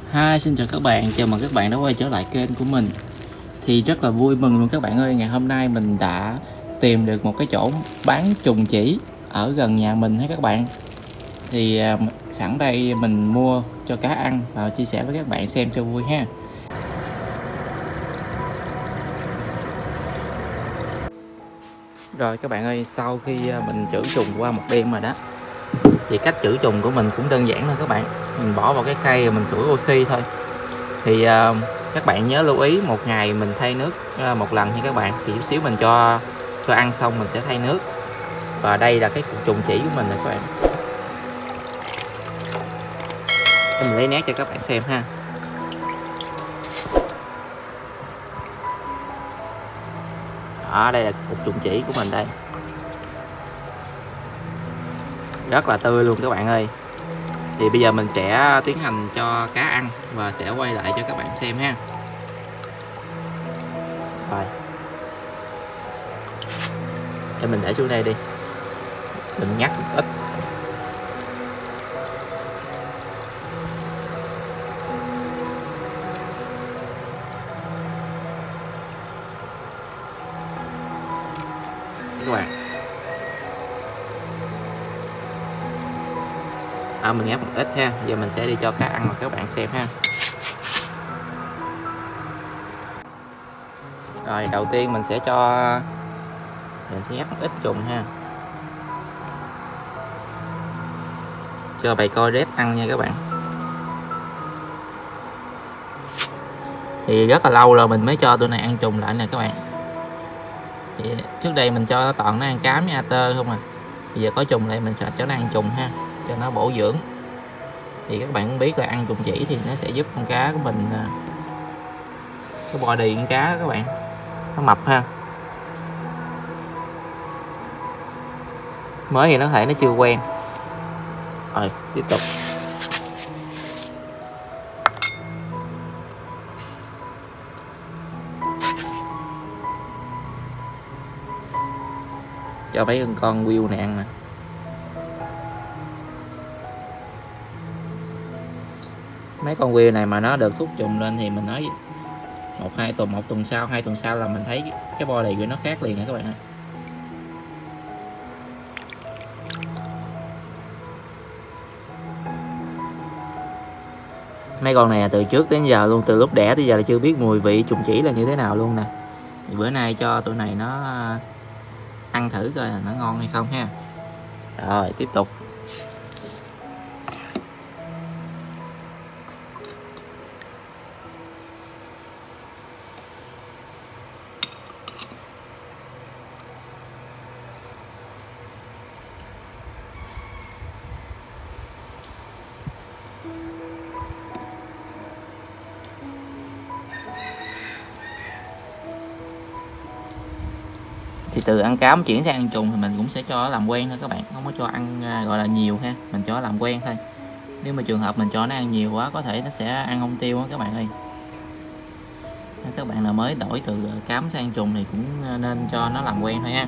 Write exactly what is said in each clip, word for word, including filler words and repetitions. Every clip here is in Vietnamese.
Hi, xin chào các bạn, chào mừng các bạn đã quay trở lại kênh của mình. Thì rất là vui mừng luôn các bạn ơi, ngày hôm nay mình đã tìm được một cái chỗ bán trùng chỉ ở gần nhà mình ha các bạn. Thì à, sẵn đây mình mua cho cá ăn và chia sẻ với các bạn xem cho vui ha. Rồi các bạn ơi, sau khi mình trữ trùng qua một đêm rồi đó, thì cách trữ trùng của mình cũng đơn giản thôi các bạn. Mình bỏ vào cái khay rồi mình sủi oxy thôi. Thì uh, các bạn nhớ lưu ý một ngày mình thay nước uh, một lần nha các bạn. Thì chút xíu mình cho cho ăn xong mình sẽ thay nước. Và đây là cái cục trùng chỉ của mình nè các bạn. Để mình lấy nét cho các bạn xem ha. Đó, đây là cục trùng chỉ của mình đây. Rất là tươi luôn các bạn ơi. Thì bây giờ mình sẽ tiến hành cho cá ăn và sẽ quay lại cho các bạn xem ha. Rồi. Để mình để xuống đây đi. Mình nhắc một ít. Các bạn. À, mình nhắc một ít ha. Giờ mình sẽ đi cho cá ăn và các bạn xem ha. Rồi đầu tiên mình sẽ cho mình sẽ nhắc một ít trùng ha. Cho bầy coi rết ăn nha các bạn. Thì rất là lâu rồi mình mới cho tụi này ăn trùng lại nè các bạn. Thì trước đây mình cho nó toàn nó ăn cám với atơ không à. Bây giờ có trùng lại mình sẽ cho nó ăn trùng ha, cho nó bổ dưỡng. Thì các bạn cũng biết là ăn trùng chỉ thì nó sẽ giúp con cá của mình cái body con cá đó các bạn, nó mập ha. Mới thì nó thể nó chưa quen. Rồi tiếp tục. Cho mấy con wheel này ăn nè. Mấy con wheel này mà nó được thúc trùng lên thì mình nói một hai tuần một tuần sau hai tuần sau là mình thấy cái body của nó khác liền nha các bạn ơi. Mấy con này từ trước đến giờ luôn, từ lúc đẻ tới giờ là chưa biết mùi vị trùng chỉ là như thế nào luôn nè. Thì bữa nay cho tụi này nó ăn thử coi là nó ngon hay không ha. Rồi tiếp tục. Thì từ ăn cám chuyển sang ăn trùng thì mình cũng sẽ cho nó làm quen thôi các bạn, không có cho ăn gọi là nhiều ha, mình cho nó làm quen thôi. Nếu mà trường hợp mình cho nó ăn nhiều quá có thể nó sẽ ăn không tiêu á các bạn ơi. Các bạn nào mới đổi từ cám sang trùng thì cũng nên cho nó làm quen thôi ha.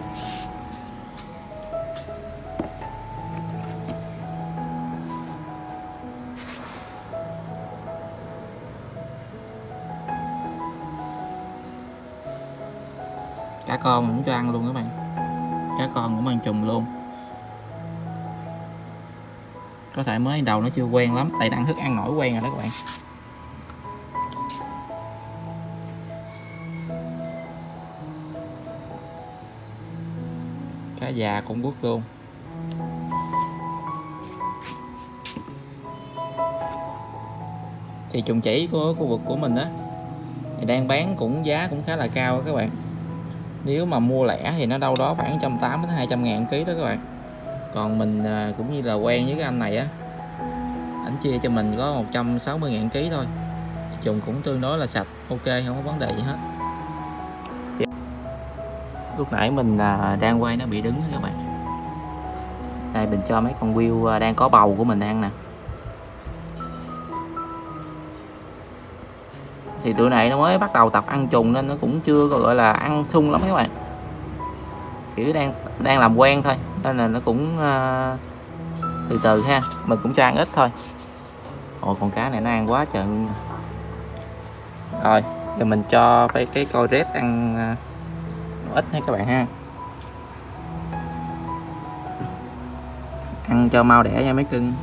Cá con cũng cho ăn luôn các bạn. Cá con cũng ăn trùng luôn. Có thể mới đầu nó chưa quen lắm, tại đang thức ăn nổi quen rồi đó các bạn. Cá già cũng quất luôn. Thì trùng chỉ của khu vực của mình á thì đang bán cũng giá cũng khá là cao đó các bạn. Nếu mà mua lẻ thì nó đâu đó khoảng một trăm tám mươi đến hai trăm ngàn ký đó các bạn. Còn mình cũng như là quen với cái anh này á, ảnh chia cho mình có một trăm sáu mươi ngàn ký thôi. Trùng cũng tương đối là sạch, ok, không có vấn đề gì hết. Lúc nãy mình đang quay nó bị đứng các bạn. Đây mình cho mấy con wheel đang có bầu của mình ăn nè. Thì tụi này nó mới bắt đầu tập ăn trùng nên nó cũng chưa có gọi là ăn sung lắm các bạn. Kiểu đang đang làm quen thôi nên là nó cũng uh, từ từ ha, mình cũng cho ăn ít thôi. Ôi con cá này nó ăn quá trời. Rồi giờ mình cho cái cái coi rết ăn nó ít hết các bạn ha, ăn cho mau đẻ nha mấy cưng.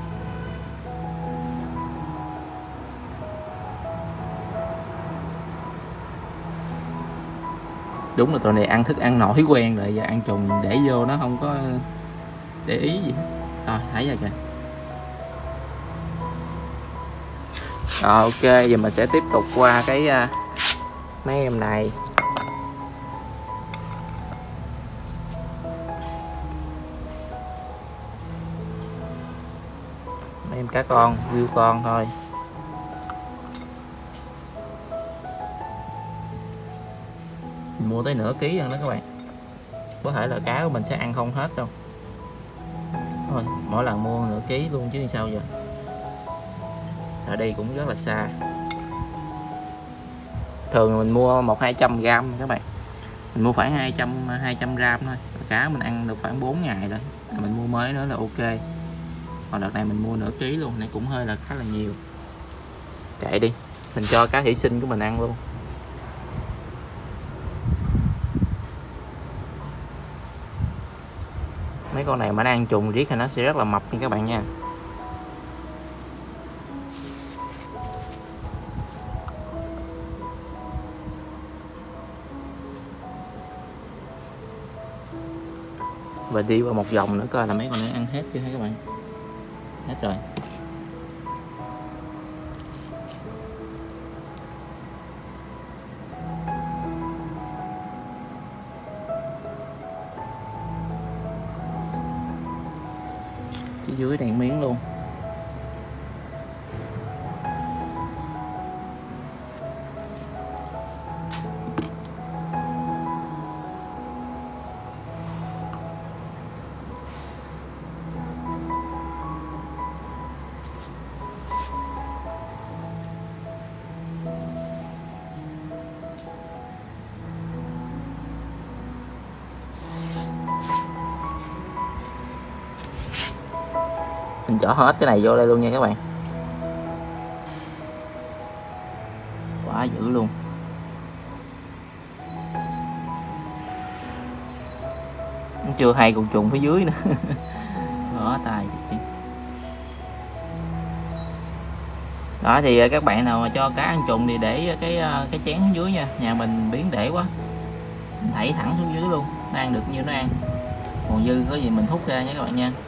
Đúng là tụi này ăn thức ăn nổi quen rồi, giờ ăn trùng để vô nó không có để ý gì hết. Rồi thấy rồi kìa. Rồi ok, giờ mình sẽ tiếp tục qua cái uh, mấy em này. Mấy em cá con, view con thôi. Mình mua tới nửa ký rồi đó các bạn. Có thể là cá của mình sẽ ăn không hết đâu. Thôi, mỗi lần mua nửa ký luôn chứ sao giờ. Ở đây cũng rất là xa. Thường mình mua một hai trăm gram các bạn. Mình mua khoảng hai trăm hai trăm gram thôi. Cá mình ăn được khoảng bốn ngày rồi. Mình mua mới nữa là ok. Còn đợt này mình mua nửa ký luôn, này cũng hơi là khá là nhiều. Chạy đi, mình cho cá thủy sinh của mình ăn luôn. Mấy con này mà nó ăn trùng riết thì nó sẽ rất là mập nha các bạn nha. Và đi vào một vòng nữa coi là mấy con này ăn hết chưa hả các bạn. Hết rồi. Phía dưới đầy miếng luôn. Mình chỏ hết cái này vô đây luôn nha các bạn. Quá dữ luôn. Chưa hay còn trùng phía dưới nữa. Đó tài. Đó thì các bạn nào mà cho cá ăn trùng thì để cái cái chén xuống dưới nha. Nhà mình biến để quá. Mình thảy thẳng xuống dưới luôn, nó ăn được nhiêu nó ăn. Còn dư có gì mình hút ra nha các bạn nha.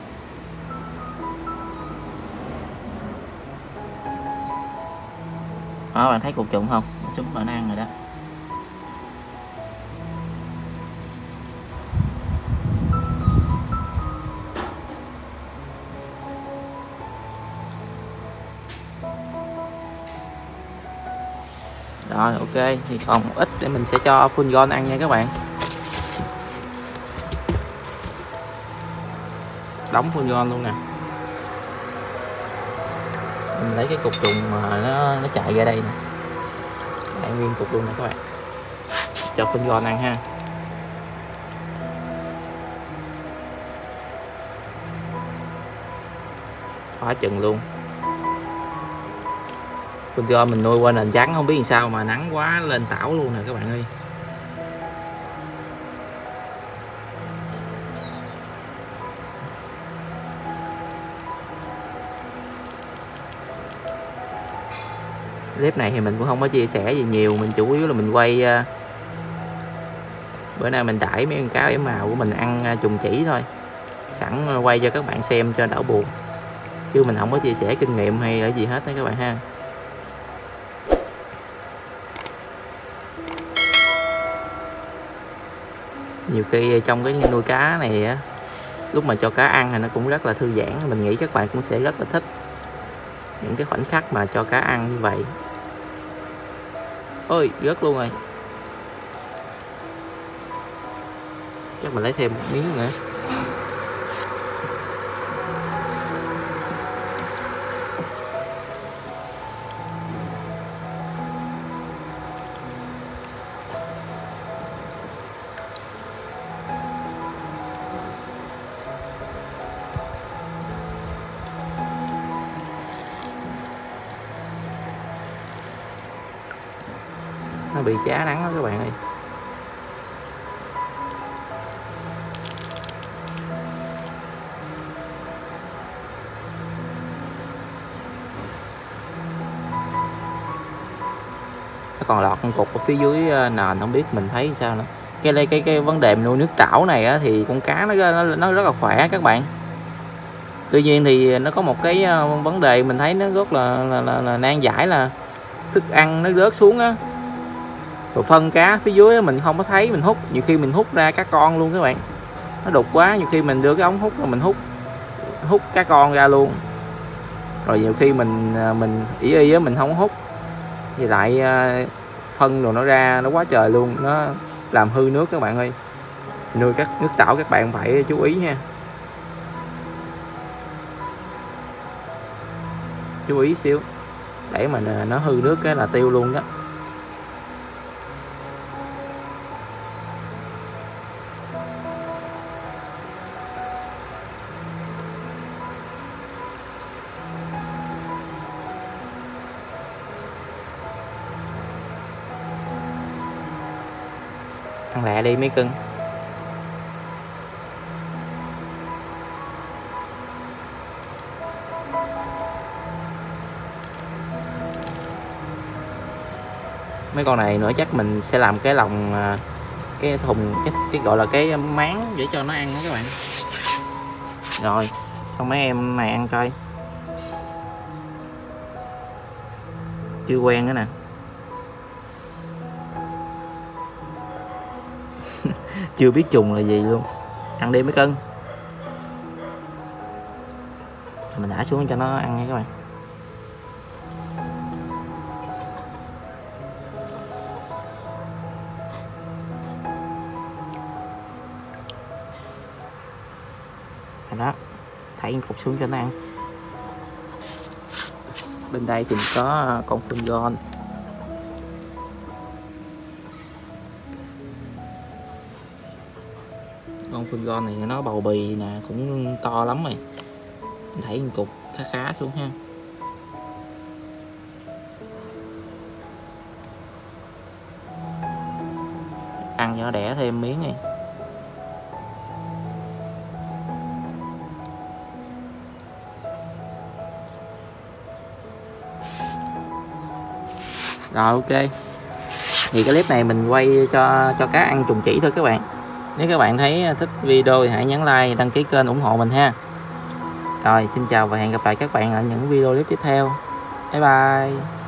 Đó, bạn thấy cục trùng không? Nó xuống mà nó ăn rồi đó. Rồi ok, thì còn một ít để mình sẽ cho full gon ăn nha các bạn. Đóng full gon luôn nè. Mình lấy cái cục trùng mà nó nó chạy ra đây nè. Ăn nguyên cục luôn nè các bạn. Cho full gon ăn ha. Quá chừng luôn. Full gon mình nuôi qua nền trắng không biết làm sao mà nắng quá lên tảo luôn nè các bạn ơi. Clip này thì mình cũng không có chia sẻ gì nhiều, mình chủ yếu là mình quay uh, bữa nay mình đãi mấy con cá ếm màu của mình ăn uh, trùng chỉ thôi, sẵn uh, quay cho các bạn xem cho đỡ buồn, chứ mình không có chia sẻ kinh nghiệm hay là gì hết đó các bạn ha. Nhiều khi trong cái nuôi cá này á, lúc mà cho cá ăn thì nó cũng rất là thư giãn, mình nghĩ các bạn cũng sẽ rất là thích những cái khoảnh khắc mà cho cá ăn như vậy. Ôi rớt luôn rồi, chắc mình lấy thêm một miếng nữa. nó bị chá nắng đó các bạn ơi. Nó còn lọt con cục ở phía dưới nền, không biết mình thấy sao nữa. Cái cái cái, cái vấn đề nuôi nước tảo này á, thì con cá nó, nó nó rất là khỏe các bạn. Tuy nhiên thì nó có một cái vấn đề mình thấy nó rất là là, là, là nan giải là thức ăn nó rớt xuống á, rồi phân cá phía dưới mình không có thấy, mình hút nhiều khi mình hút ra cá con luôn các bạn. Nó đục quá, nhiều khi mình đưa cái ống hút rồi mình hút hút cá con ra luôn. Rồi nhiều khi mình mình ý y á, mình không hút thì lại phân rồi nó ra nó quá trời luôn, nó làm hư nước các bạn ơi. Nuôi các nước tảo các bạn phải chú ý nha, chú ý xíu để mà nó hư nước cái là tiêu luôn đó. Ăn lẹ đi mấy cưng. Mấy con này nữa chắc mình sẽ làm cái lồng, cái thùng, cái, cái gọi là cái máng để cho nó ăn đó các bạn. Rồi xong mấy em này ăn coi. Chưa quen nữa nè. Chưa biết trùng là gì luôn. Ăn đi mấy cưng. Mình thả xuống cho nó ăn nha các bạn. Đó, thảy cục xuống cho nó ăn. Bên đây thì có con phun gon. Con phun gon này nó bầu bì nè, cũng to lắm rồi. Mình thảy cục khá khá xuống ha. Ăn cho nó đẻ thêm miếng này. Rồi ok. Thì cái clip này mình quay cho cho cá ăn trùng chỉ thôi các bạn. Nếu các bạn thấy thích video thì hãy nhấn like, đăng ký kênh ủng hộ mình ha. Rồi xin chào và hẹn gặp lại các bạn ở những video clip tiếp theo. Bye bye.